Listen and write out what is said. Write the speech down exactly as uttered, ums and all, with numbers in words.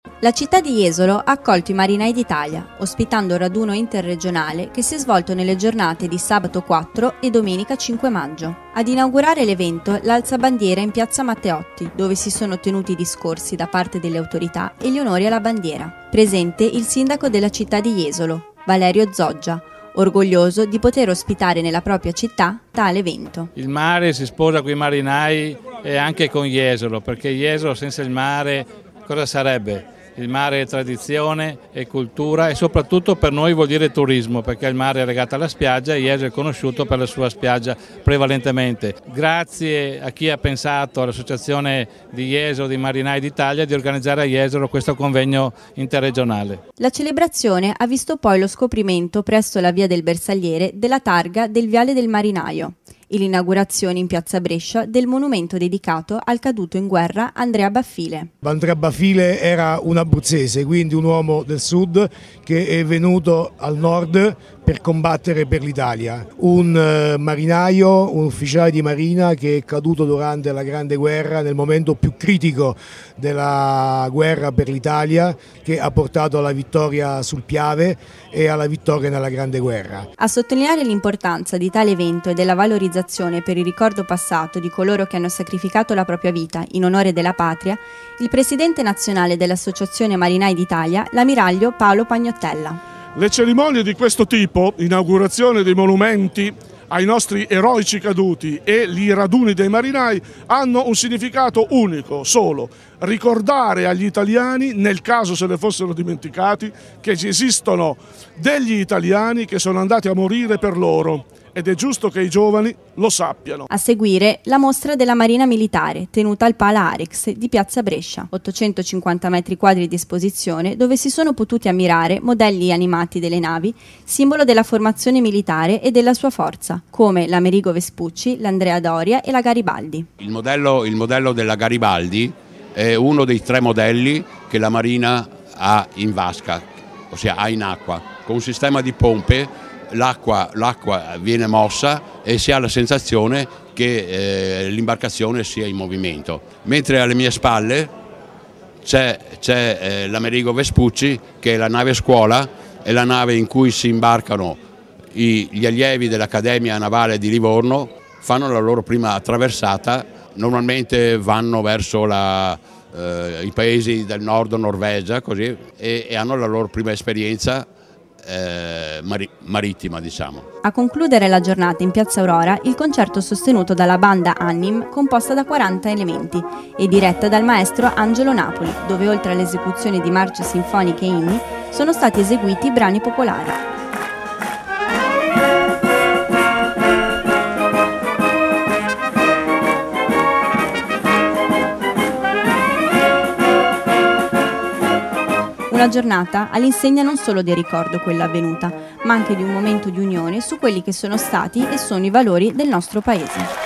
La città di Jesolo ha accolto i marinai d'Italia, ospitando un raduno interregionale che si è svolto nelle giornate di sabato quattro e domenica cinque maggio. Ad inaugurare l'evento l'alzabandiera in piazza Matteotti, dove si sono tenuti discorsi da parte delle autorità e gli onori alla bandiera. Presente il sindaco della città di Jesolo, Valerio Zoggia, orgoglioso di poter ospitare nella propria città tale evento. Il mare si sposa con i marinai e anche con Jesolo, perché Jesolo senza il mare cosa sarebbe? Il mare è tradizione, è cultura e soprattutto per noi vuol dire turismo, perché il mare è legato alla spiaggia e Jesolo è conosciuto per la sua spiaggia prevalentemente. Grazie a chi ha pensato all'associazione di Jesolo, di Marinai d'Italia, di organizzare a Jesolo questo convegno interregionale. La celebrazione ha visto poi lo scoprimento presso la via del Bersagliere della targa del Viale del Marinaio e l'inaugurazione in piazza Brescia del monumento dedicato al caduto in guerra Andrea Baffile. Andrea Baffile era un abruzzese, quindi un uomo del sud che è venuto al nord per combattere per l'Italia. Un uh, marinaio, un ufficiale di marina che è caduto durante la Grande Guerra, nel momento più critico della guerra per l'Italia, che ha portato alla vittoria sul Piave e alla vittoria nella Grande Guerra. A sottolineare l'importanza di tale evento e della valorizzazione per il ricordo passato di coloro che hanno sacrificato la propria vita in onore della patria, il presidente nazionale dell'Associazione Marinai d'Italia, l'ammiraglio Paolo Pagnottella. Le cerimonie di questo tipo, inaugurazione dei monumenti ai nostri eroici caduti e gli raduni dei marinai, hanno un significato unico, solo: ricordare agli italiani, nel caso se ne fossero dimenticati, che esistono degli italiani che sono andati a morire per loro. Ed è giusto che i giovani lo sappiano. A seguire la mostra della Marina Militare, tenuta al Pala Arex di piazza Brescia. ottocentocinquanta metri quadri di esposizione dove si sono potuti ammirare modelli animati delle navi, simbolo della formazione militare e della sua forza, come l'Amerigo Vespucci, l'Andrea Doria e la Garibaldi. Il modello, il modello della Garibaldi è uno dei tre modelli che la Marina ha in vasca, ossia ha in acqua, con un sistema di pompe. L'acqua viene mossa e si ha la sensazione che eh, l'imbarcazione sia in movimento. Mentre alle mie spalle c'è eh, l'Amerigo Vespucci, che è la nave scuola, è la nave in cui si imbarcano i, gli allievi dell'Accademia Navale di Livorno, fanno la loro prima attraversata, normalmente vanno verso la, eh, i paesi del nord, Norvegia, così, e, e hanno la loro prima esperienza Eh, mari marittima, diciamo. A concludere la giornata in piazza Aurora il concerto sostenuto dalla banda Annim, composta da quaranta elementi e diretta dal maestro Angelo Napoli, dove oltre all'esecuzione di marce sinfoniche e inni sono stati eseguiti brani popolari. Una giornata all'insegna non solo del ricordo quella avvenuta, ma anche di un momento di unione su quelli che sono stati e sono i valori del nostro Paese.